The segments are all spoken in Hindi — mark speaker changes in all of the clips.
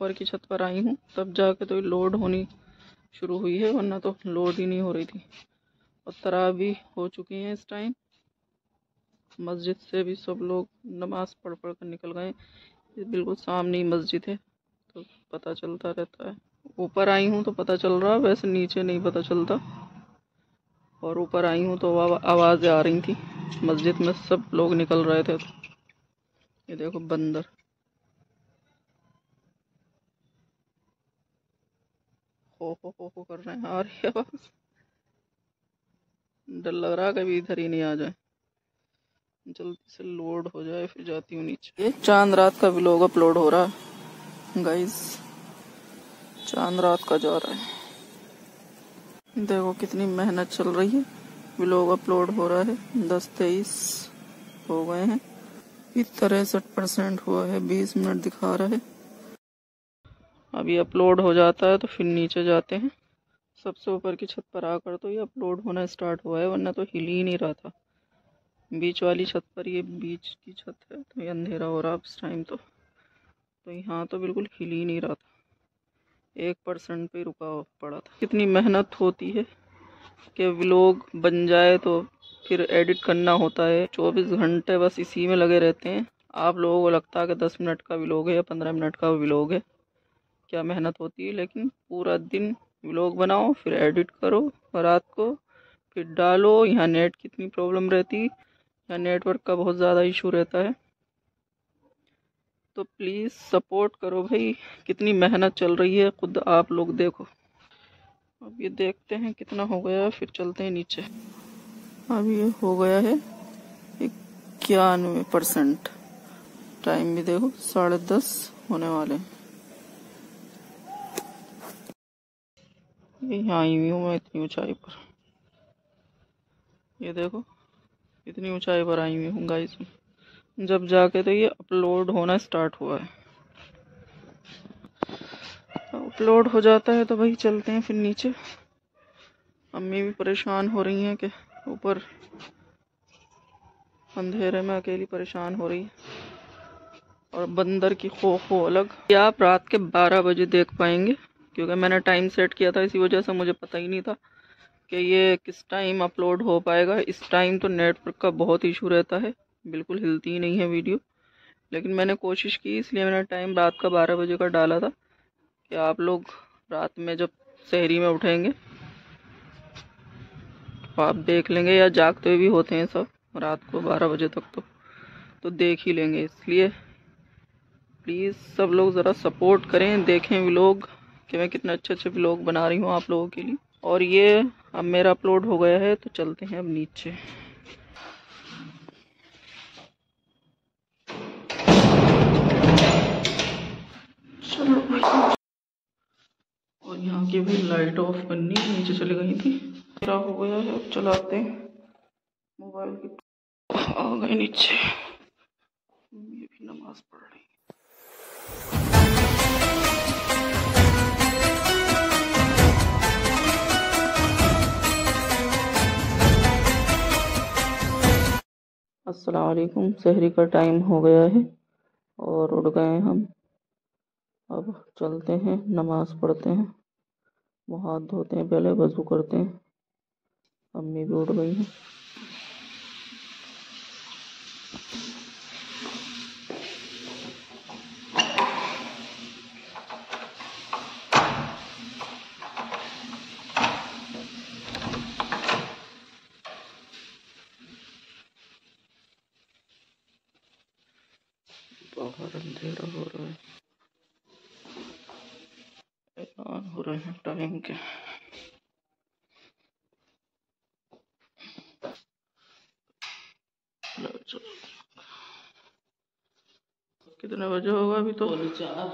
Speaker 1: ऊपर की छत पर आई हूँ तब जाके तो लोड होनी शुरू हुई है, वरना तो लोड ही नहीं हो रही थी। और तरावी हो चुकी है इस टाइम। मस्जिद से भी सब लोग नमाज पढ़ पढ़ कर निकल गए। ये बिल्कुल सामने ही मस्जिद है तो पता चलता रहता है। ऊपर आई हूँ तो पता चल रहा, वैसे नीचे नहीं पता चलता। और ऊपर आई हूँ तो आवाज़ें आ रही थी, मस्जिद में सब लोग निकल रहे थे। तो ये देखो बंदर हो कर रहे हैं। आ रही है आवाज़, डर लग रहा है कभी इधर ही नहीं आ जाए। जल्दी से लोड हो जाए फिर जाती हूँ नीचे। ये चांद रात का व्लॉग अपलोड हो रहा है गाइस, चांद रात का जा रहा है। देखो कितनी मेहनत चल रही है। व्लॉग अपलोड हो रहा है, 10-23 हो गए हैं। 63% हुआ है, 20 मिनट दिखा रहा है। अभी अपलोड हो जाता है तो फिर नीचे जाते हैं। सबसे ऊपर की छत पर आकर तो ये अपलोड होना स्टार्ट हुआ है, वरना तो हिल ही नहीं रहा था। बीच वाली छत पर, ये बीच की छत है तो ये अंधेरा हो रहा इस टाइम तो यहाँ तो बिल्कुल हिल ही नहीं रहा था। 1% पे रुका पड़ा था। कितनी मेहनत होती है कि व्लॉग बन जाए तो फिर एडिट करना होता है। 24 घंटे बस इसी में लगे रहते हैं। आप लोगों को लगता है कि 10 मिनट का व्लॉग है या 15 मिनट का व्लॉग है, क्या मेहनत होती है। लेकिन पूरा दिन व्लॉग बनाओ, फिर एडिट करो, रात को फिर डालो। यहाँ नेट कितनी प्रॉब्लम रहती है, यहाँ नेटवर्क का बहुत ज़्यादा इशू रहता है। तो प्लीज़ सपोर्ट करो भाई, कितनी मेहनत चल रही है, खुद आप लोग देखो। अब ये देखते हैं कितना हो गया, फिर चलते हैं नीचे। अब ये हो गया है 91%। टाइम भी देखो 10:30 होने वाले हैं। यहाँ आई हुई हूँ मैं इतनी ऊंचाई पर, ये देखो इतनी ऊंचाई पर आई हुई हूँ गाइस। जब जाके तो ये अपलोड होना स्टार्ट हुआ है। अपलोड हो जाता है तो भाई चलते हैं फिर नीचे। अम्मी भी परेशान हो रही हैं कि ऊपर अंधेरे में अकेली परेशान हो रही है। और बंदर की खो अलग। ये आप रात के 12 बजे देख पाएंगे, क्योंकि मैंने टाइम सेट किया था, इसी वजह से मुझे पता ही नहीं था कि ये किस टाइम अपलोड हो पाएगा। इस टाइम तो नेटवर्क का बहुत इशू रहता है, बिल्कुल हिलती ही नहीं है वीडियो। लेकिन मैंने कोशिश की, इसलिए मैंने टाइम रात का 12 बजे का डाला था कि आप लोग रात में जब सहरी में उठेंगे तो आप देख लेंगे, या जागते हुए भी होते हैं सब रात को 12 बजे तक तो देख ही लेंगे। इसलिए प्लीज़ सब लोग ज़रा सपोर्ट करें, देखें व्लॉग कि मैं कितने अच्छे अच्छे व्लॉग बना रही हूँ आप लोगों के लिए। और ये अब मेरा अपलोड हो गया है तो चलते हैं अब नीचे। चलो भाई, और यहाँ की भी लाइट ऑफ करनी, नीचे चली गई थी। मेरा हो गया है, अब चलाते हैं मोबाइल की। आ गए नीचे, ये भी नमाज पढ़ रही। अस्सलाम वालेकुम, सहरी का टाइम हो गया है और उठ गए हम। अब चलते हैं, नमाज पढ़ते हैं, मुँह हाथ धोते हैं, पहले वज़ू करते हैं। अम्मी भी उठ गई हैं। बाहर अंधेरा हो रहा है, ऐलान हो रहे हैं टाइम के। कितने बजे होगा अभी तो? 4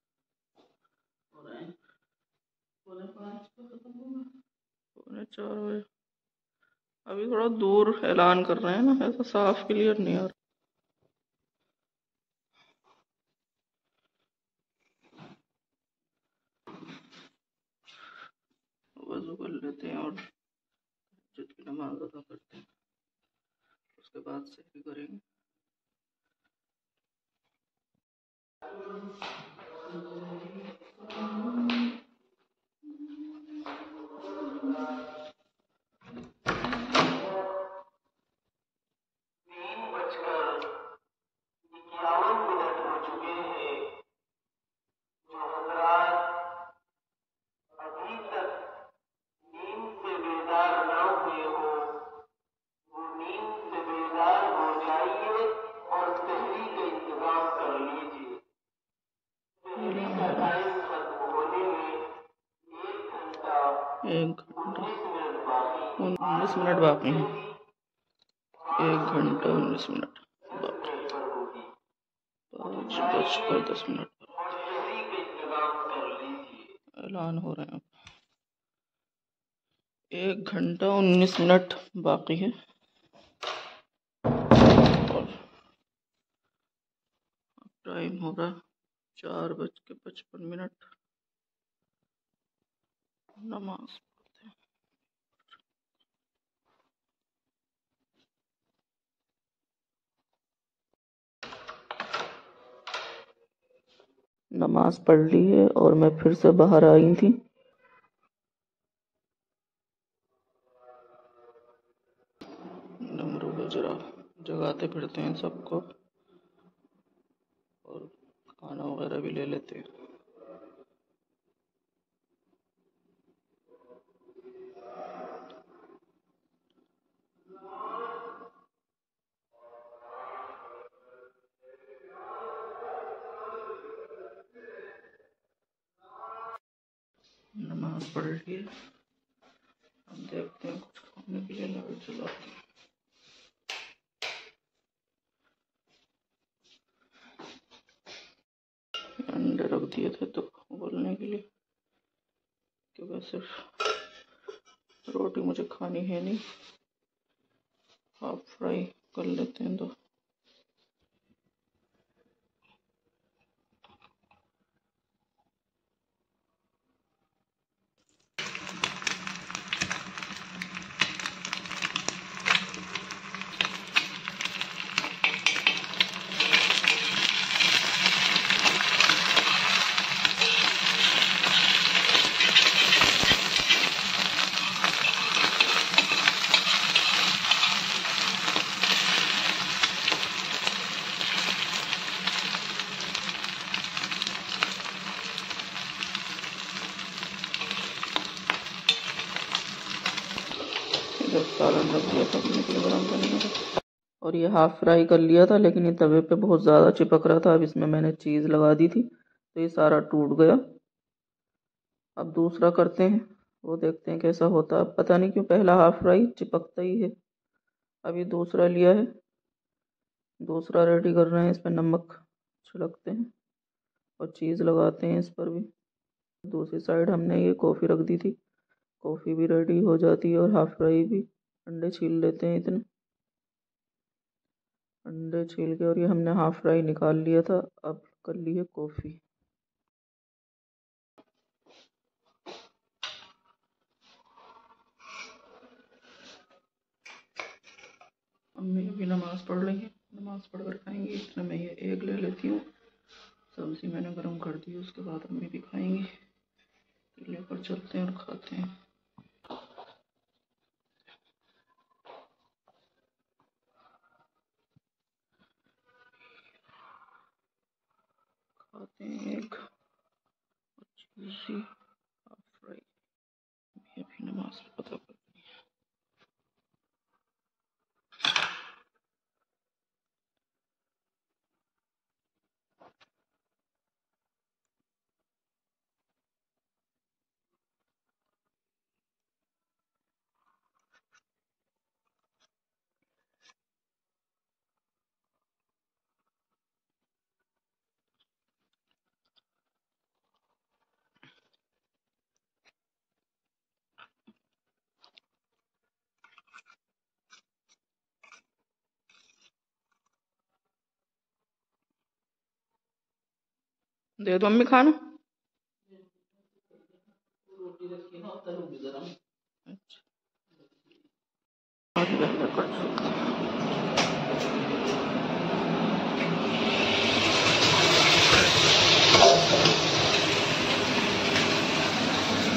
Speaker 1: 4 बजे। अभी थोड़ा दूर ऐलान कर रहे हैं ना, ऐसा साफ क्लियर नहीं आ रहा। वज़ू कर लेते हैं और तहज्जुद की नमाज अदा करते हैं, उसके बाद सहरी करेंगे। 5:51 हो चुके हैं। जो हजरात अभी तक नींद से बेदार न हुए हो, वो नींद से बेदार हो जाइए और सहरी का इंतजाम कर लीजिए। सहरी का टाइम खत्म होने में 1 घंटा 19 मिनट बाकी है। 1 घंटा 19 मिनट बाकी, 5:10 ऐलान हो रहे हैं। 1 घंटा 19 मिनट बाकी है और टाइम हो रहा है 4:55। नमाज पढ़ते हैं। नमाज पढ़ ली है और मैं फिर से बाहर आई थी। डमरू बजरा जगाते फिरते हैं सबको और खाना वगैरह भी ले लेते हैं। नमाज पढ़ ली है, हम देखते हैं कुछ खाने के लिए लाइट चलाते हैं। अंडे रख दिए थे तो उबलने के लिए, क्योंकि सिर्फ रोटी मुझे खानी है नहीं, हाफ फ्राई कर लेते हैं। तो सालन रख दिया था अपने के लिए गरम करने का, और ये हाफ फ्राई कर लिया था, लेकिन ये तवे पे बहुत ज़्यादा चिपक रहा था। अब इसमें मैंने चीज़ लगा दी थी तो ये सारा टूट गया। अब दूसरा करते हैं, वो देखते हैं कैसा होता है। पता नहीं क्यों पहला हाफ फ्राई चिपकता ही है। अभी दूसरा लिया है, दूसरा रेडी कर रहे हैं। इस पर नमक छिड़कते हैं और चीज़ लगाते हैं इस पर भी। दूसरी साइड हमने ये कॉफ़ी रख दी थी, कॉफ़ी भी रेडी हो जाती है और हाफ फ्राई भी। अंडे छील लेते हैं इतने, अंडे छील के, और ये हमने हाफ फ्राई निकाल लिया था। अब कर ली है कॉफ़ी। अम्मी अभी नमाज पढ़ रही है, नमाज पढ़ कर खाएंगी। इतने मैं ये एग ले लेती हूँ, सब्ज़ी मैंने गरम कर दी, उसके बाद अम्मी भी खाएंगी। तो लेकर चलते हैं और खाते हैं। खाते हैं एग और चीज़ी हाफ फ्राई। अभी नमाज पता कर दे दो अम्मी खाना। रोटी रखी ना, तलूंगी जरा। अच्छा,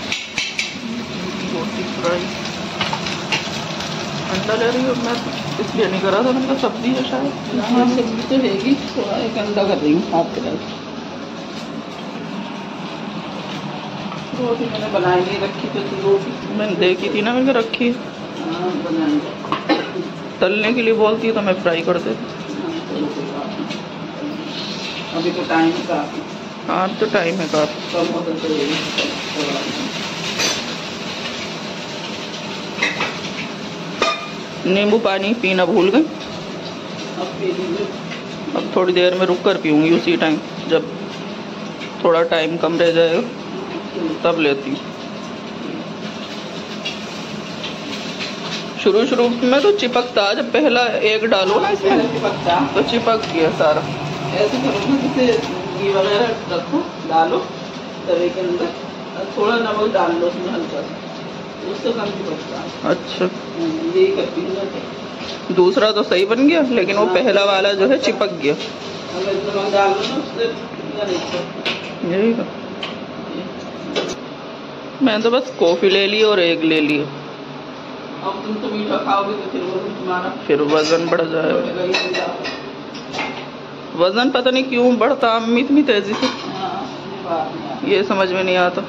Speaker 1: रोटी फ्राई। अंडा ले रही हूँ मैं, इसमें ये नहीं करा था, मतलब सब्जी है शायद।
Speaker 2: हाँ सब्जी तो हैगी, थोड़ा एक अंडा कर रही हूँ हाथ के साथ। रोटी मैंने बनाई नहीं रखी तो रोटी
Speaker 1: मैंने देखी थी ना, मैंने रखी।
Speaker 2: हाँ बनाई।
Speaker 1: तलने के लिए बोलती है तो मैं फ्राई कर देती।
Speaker 2: अभी तो टाइम है काफ़ी।
Speaker 1: हाँ तो टाइम है काफ़ी।
Speaker 2: कम होता तो
Speaker 1: नींबू पानी पीना भूल गई।
Speaker 2: अब पी लीजिए।
Speaker 1: अब थोड़ी देर में रुक कर पीऊँगी, उसी टाइम जब थोड़ा टाइम कम रह जाएगा तब लेती हूँ। शुरू में तो चिपकता, जब पहला एग डालो ना इसमें
Speaker 2: चिपकता
Speaker 1: तो चिपक गया सारा।
Speaker 2: ऐसे करो ना, जैसे घी वगैरह रखो, डालो तवे के अंदर, थोड़ा नमक डाल लो उसमें हल्का सा, उससे कम चिपकता।
Speaker 1: अच्छा
Speaker 2: यही करती हूँ मैं।
Speaker 1: दूसरा तो सही बन गया, लेकिन वो पहला वाला जो है चिपक गया।
Speaker 2: अगर नमक डाल लो ना उससे नहीं चिपकता।
Speaker 1: यही का। मैं तो बस कॉफ़ी ले ली और एग ले लिया।
Speaker 2: अब तुम तो मीठा खाओगे तो फिर वो तुम्हारा
Speaker 1: फिर वजन बढ़ जाएगा। वजन पता नहीं क्यों बढ़ता अम्मी इतनी तेजी से, ये समझ में नहीं आता।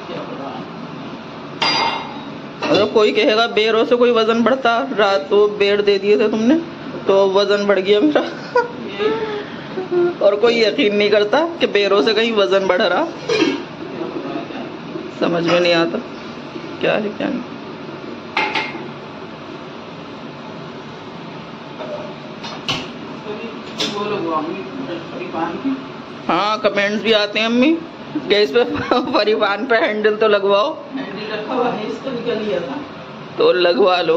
Speaker 1: अगर कोई कहेगा बेरों से कोई वजन बढ़ता, रात को बेर दे दिए थे तुमने तो वजन बढ़ गया मेरा। और कोई यकीन नहीं करता कि बेरों से कहीं वजन बढ़ रहा। समझ में नहीं आता क्या है क्या नहीं। हाँ कमेंट्स भी आते हैं अम्मी गैस पे परिवान पे हैंडल तो लगवाओ।
Speaker 2: हैंडल रखा हुआ है, इसको निकल लिया था
Speaker 1: तो लगवा लो।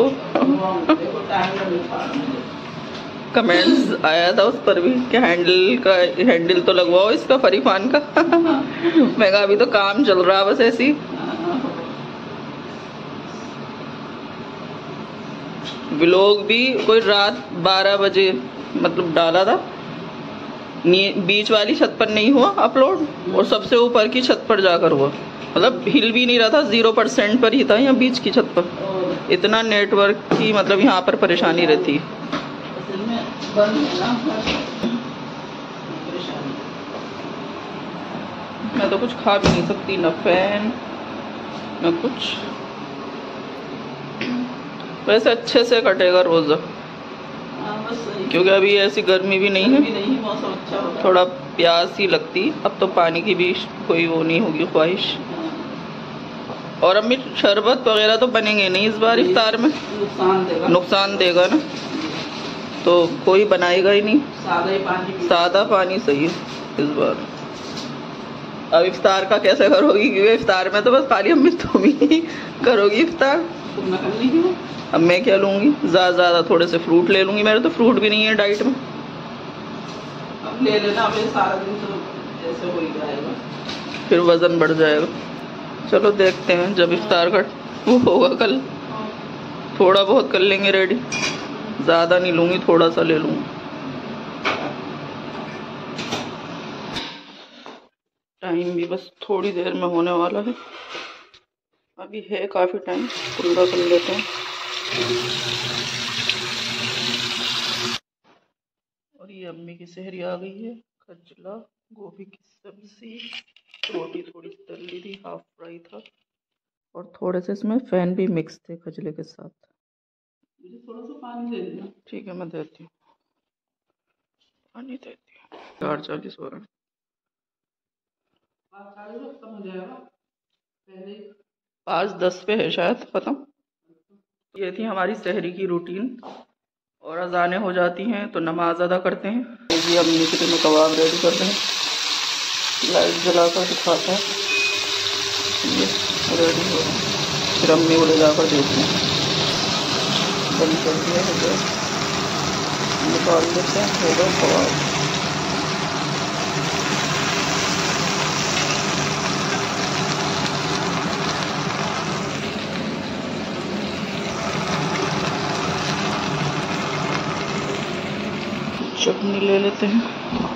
Speaker 1: कमेंट्स आया था उस पर भी कि हैंडल तो लगवाओ इसका परिवान का। मैं कहा अभी तो काम चल रहा बस ऐसी। व्लॉग भी कोई रात 12 बजे मतलब डाला था, बीच वाली छत पर नहीं हुआ अपलोड और सबसे ऊपर की छत पर जाकर हुआ। मतलब हिल भी नहीं रहा था, 0% पर ही था यहाँ बीच की छत पर। इतना नेटवर्क की मतलब यहाँ पर परेशानी रहती है। मैं तो कुछ खा भी नहीं सकती, न फैन न कुछ। वैसे अच्छे से कटेगा रोजा, क्योंकि अभी ऐसी गर्मी भी नहीं है,
Speaker 2: मौसम अच्छा होगा।
Speaker 1: थोड़ा प्यास ही लगती। अब तो पानी की भी कोई वो नहीं होगी ख्वाहिश। और अम्मी शरबत वगैरह तो बनेंगे नहीं इस बार इफ्तार में, नुकसान देगा ना, तो कोई बनाएगा ही नहीं। सादा पानी सही है इस बार। अब इफ्तार का कैसे करोगी, क्योंकि इफ्तार में तो बस खाली अम्मी तुम ही करोगी इफ्तार। अब मैं क्या लूँगी, ज़्यादा थोड़े से फ्रूट ले लूँगी। मेरे तो फ्रूट भी नहीं है डाइट में।
Speaker 2: अब ले लेना, अब सारा दिन तो ऐसे हो ही जाएगा,
Speaker 1: फिर वज़न बढ़ जाएगा। चलो देखते हैं जब इफ्तार का वो होगा कल, थोड़ा बहुत कर लेंगे रेडी। ज़्यादा नहीं लूँगी, थोड़ा सा ले लूँगी। टाइम भी बस थोड़ी देर में होने वाला है, अभी है काफ़ी टाइम, पूरा कर लेते हैं। और ये अम्मी की सहरी आ गई है, खजला गोभी की सब्जी, रोटी थोड़ी तल ली थी, हाफ फ्राई था, और थोड़े से इसमें फैन भी मिक्स थे खजले के साथ।
Speaker 2: थोड़ा सा पानी दे देना।
Speaker 1: ठीक है मैं देती हूँ, पानी देती हूँ। 4:40 हो रहा है। 5:10 पे है शायद खत्म। ये थी हमारी सहरी की रूटीन, और अजानें हो जाती हैं तो नमाज अदा करते हैं। ये अम्मी के लिए कबाब रेडी कर रहे हैं, लाइट जला कर दिखाता है। ये रेडी हो रहा है, फिर अम्मी को ले जाकर देते हैं। बंद कर दिया है गैस, निकाल देते हैं। होगा कबाब। चटनी ले लेते हैं,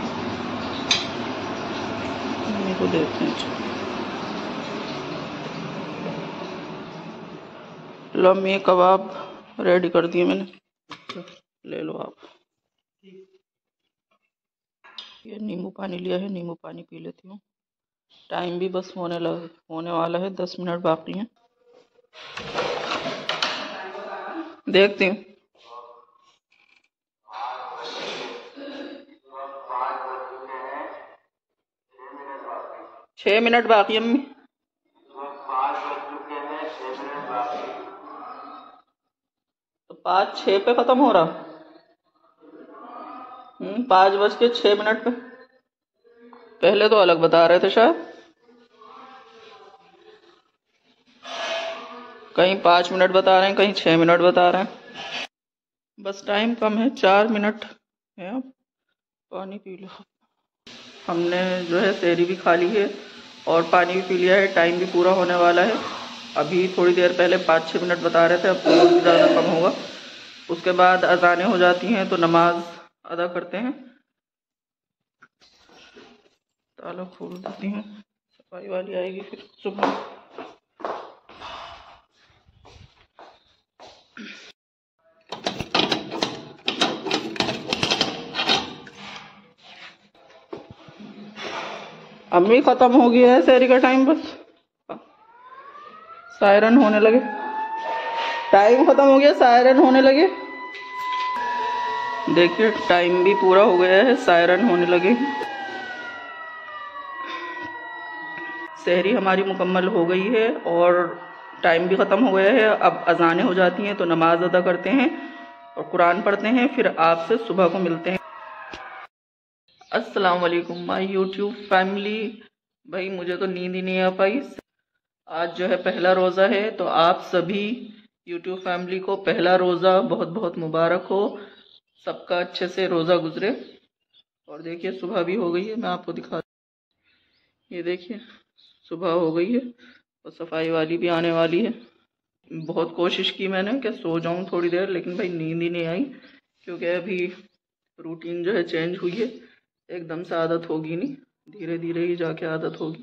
Speaker 1: मम्मी को देते हैं। लो अम्मी कबाब रेडी कर दिए मैंने, ले लो आप। ये नींबू पानी लिया है, नींबू पानी पी लेती हूँ। टाइम भी बस होने वाला है, 10 मिनट बाकी हैं। देखती हूँ। 6 मिनट बाकी अम्मी। 5:06 पे खत्म हो रहा। 5:06 पे। पहले तो अलग बता रहे थे शायद, कहीं 5 मिनट बता रहे हैं, कहीं 6 मिनट बता रहे हैं। बस टाइम कम है, 4 मिनट है। अब पानी पी लो। हमने जो है सेहरी भी खा ली है और पानी भी पी लिया है। टाइम भी पूरा होने वाला है। अभी थोड़ी देर पहले 5-6 मिनट बता रहे थे, अब तो और भी ज़्यादा कम होगा। उसके बाद अज़ानें हो जाती हैं तो नमाज अदा करते हैं। ताला खोल देती हूँ, सफाई वाली आएगी फिर सुबह। अम्मी खत्म हो गया है सेहरी का टाइम, बस सायरन होने लगे। टाइम खत्म हो गया, सायरन होने लगे। देखिए टाइम भी पूरा हो गया है, सायरन होने लगे। सेहरी हमारी मुकम्मल हो गई है और टाइम भी ख़त्म हो गया है। अब अज़ानें हो जाती हैं तो नमाज अदा करते हैं और कुरान पढ़ते हैं, फिर आपसे सुबह को मिलते हैं। अस्सलाम वालेकुम माय यूट्यूब फैमिली। भाई मुझे तो नींद ही नहीं आ पाई। आज जो है पहला रोज़ा है, तो आप सभी यूट्यूब फैमिली को पहला रोज़ा बहुत बहुत मुबारक हो। सबका अच्छे से रोज़ा गुजरे। और देखिए सुबह भी हो गई है, मैं आपको दिखा, ये देखिए सुबह हो गई है और सफाई वाली भी आने वाली है। बहुत कोशिश की मैंने कि सो जाऊं थोड़ी देर, लेकिन भाई नींद ही नहीं आई, क्योंकि अभी रूटीन जो है चेंज हुई है। एकदम से आदत होगी नहीं, धीरे धीरे ही जाके आदत होगी।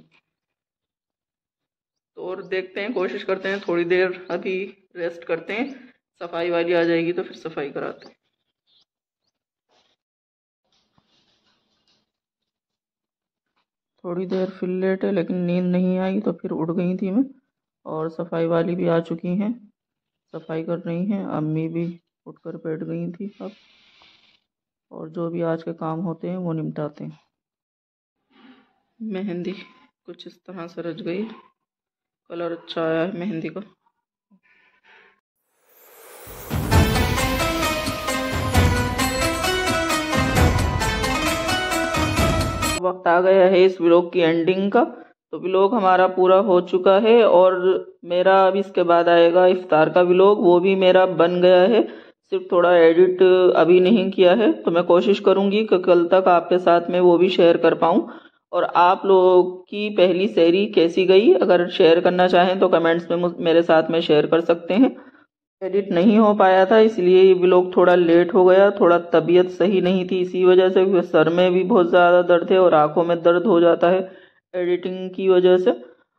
Speaker 1: तो और देखते हैं, कोशिश करते हैं थोड़ी देर अभी रेस्ट करते हैं। सफाई वाली आ जाएगी तो फिर सफाई कराते हैं। थोड़ी देर फिर लेटे, लेकिन नींद नहीं आई तो फिर उठ गई थी मैं। और सफाई वाली भी आ चुकी हैं, सफाई कर रही हैं। अम्मी भी उठकर बैठ गई थी अब, और जो भी आज के काम होते हैं वो निपटाते हैं। मेहंदी कुछ इस तरह से रच गई, कलर अच्छा आया है मेहंदी का। वक्त आ गया है इस व्लॉग की एंडिंग का। तो व्लॉग हमारा पूरा हो चुका है और मेरा अब इसके बाद आएगा इफ्तार का व्लॉग, वो भी मेरा बन गया है, सिर्फ थोड़ा एडिट अभी नहीं किया है। तो मैं कोशिश करूंगी कि कल तक आपके साथ में वो भी शेयर कर पाऊँ। और आप लोगों की पहली सेहरी कैसी गई, अगर शेयर करना चाहें तो कमेंट्स में मेरे साथ में शेयर कर सकते हैं। एडिट नहीं हो पाया था, इसलिए ये व्लॉग थोड़ा लेट हो गया। थोड़ा तबीयत सही नहीं थी, इसी वजह से, क्योंकि सर में भी बहुत ज़्यादा दर्द है और आंखों में दर्द हो जाता है एडिटिंग की वजह से।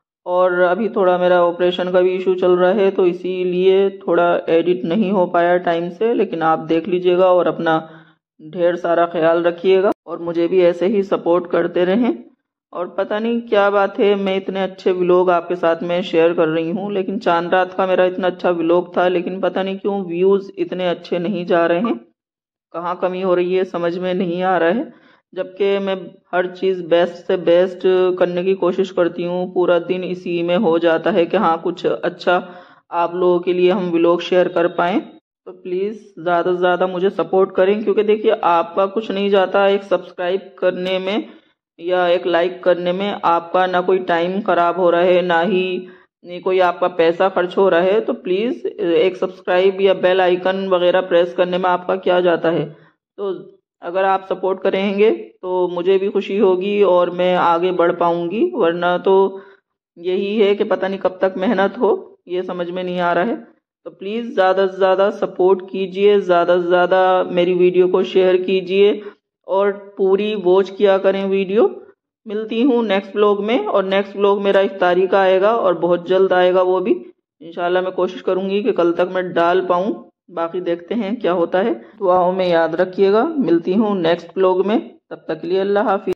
Speaker 1: और अभी थोड़ा मेरा ऑपरेशन का भी इशू चल रहा है, तो इसीलिए थोड़ा एडिट नहीं हो पाया टाइम से। लेकिन आप देख लीजिएगा और अपना ढेर सारा ख्याल रखिएगा और मुझे भी ऐसे ही सपोर्ट करते रहें। और पता नहीं क्या बात है, मैं इतने अच्छे व्लॉग आपके साथ में शेयर कर रही हूँ, लेकिन चांद रात का मेरा इतना अच्छा व्लॉग था, लेकिन पता नहीं क्यों व्यूज़ इतने अच्छे नहीं जा रहे हैं। कहाँ कमी हो रही है समझ में नहीं आ रहा है। जबकि मैं हर चीज़ बेस्ट से बेस्ट करने की कोशिश करती हूँ, पूरा दिन इसी में हो जाता है कि हाँ कुछ अच्छा आप लोगों के लिए हम व्लॉग शेयर कर पाएँ। तो प्लीज़ ज़्यादा से ज़्यादा मुझे सपोर्ट करें, क्योंकि देखिए आपका कुछ नहीं जाता एक सब्सक्राइब करने में या एक लाइक करने में। आपका ना कोई टाइम खराब हो रहा है, ना ही कोई आपका पैसा खर्च हो रहा है। तो प्लीज़ एक सब्सक्राइब या बेल आइकन वगैरह प्रेस करने में आपका क्या जाता है। तो अगर आप सपोर्ट करेंगे तो मुझे भी खुशी होगी और मैं आगे बढ़ पाऊंगी, वरना तो यही है कि पता नहीं कब तक मेहनत हो, ये समझ में नहीं आ रहा है। तो प्लीज़ ज़्यादा से ज़्यादा सपोर्ट कीजिए, ज़्यादा से ज़्यादा मेरी वीडियो को शेयर कीजिए और पूरी वॉच किया करें वीडियो। मिलती हूँ नेक्स्ट व्लॉग में, और नेक्स्ट व्लॉग मेरा इफ्तारी का आएगा और बहुत जल्द आएगा वो भी इंशाल्लाह। मैं कोशिश करूँगी कि कल तक मैं डाल पाऊँ। बाकी देखते हैं क्या होता है। दुआओं में याद रखिएगा। मिलती हूँ नेक्स्ट व्लॉग में, तब तक के लिए अल्लाह हाफिज।